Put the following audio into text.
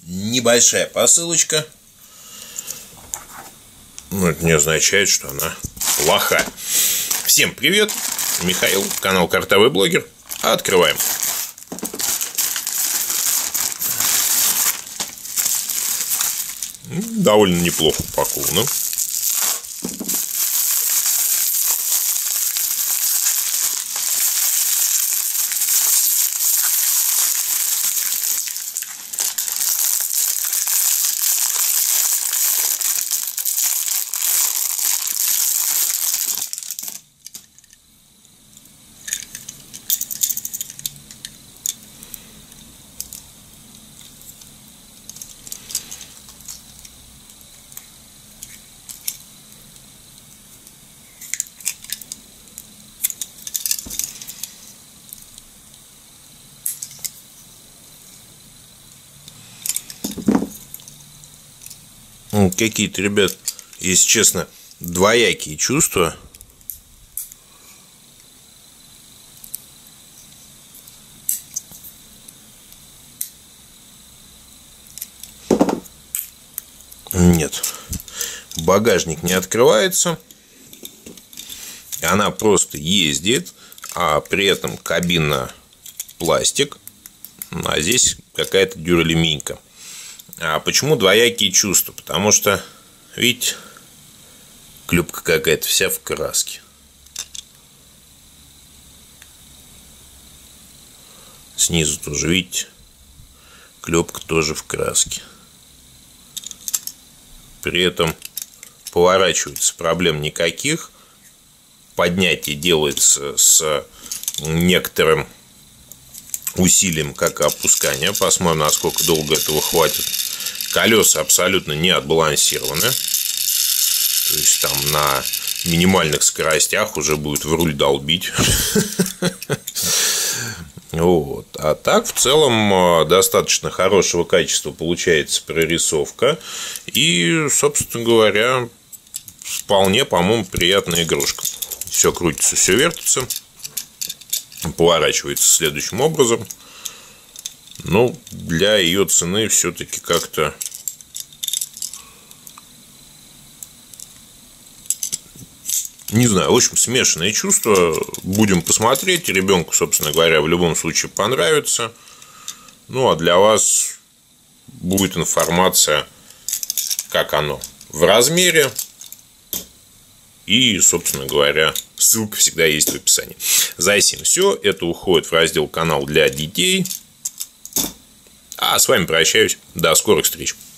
небольшая посылочка. Но это не означает, что она плохая. Всем привет! Михаил, канал Картавый Блогер. Открываем. Довольно неплохо упаковано. Какие-то, ребят, если честно, двоякие чувства. Нет, багажник не открывается. Она просто ездит, а при этом кабина пластик, а здесь какая-то дюралюминька. А почему двоякие чувства? Потому что, видите, клюпка какая-то вся в краске. Снизу тоже, видите, клепка тоже в краске. При этом поворачивается проблем никаких. Поднятие делается с некоторым усилием, как и опускание. Посмотрим, насколько долго этого хватит. Колеса абсолютно не отбалансированы. То есть там на минимальных скоростях уже будет в руль долбить. Вот. А так в целом достаточно хорошего качества получается прорисовка. И, собственно говоря, вполне, по-моему, приятная игрушка. Все крутится, все вертится. Поворачивается следующим образом. Ну, для ее цены все-таки как-то не знаю, в общем, смешанные чувства. Будем посмотреть. Ребенку, собственно говоря, в любом случае понравится. Ну, а для вас будет информация, как оно в размере. И, собственно говоря, ссылка всегда есть в описании. За сим все. Это уходит в раздел «Канал для детей». А с вами прощаюсь. До скорых встреч.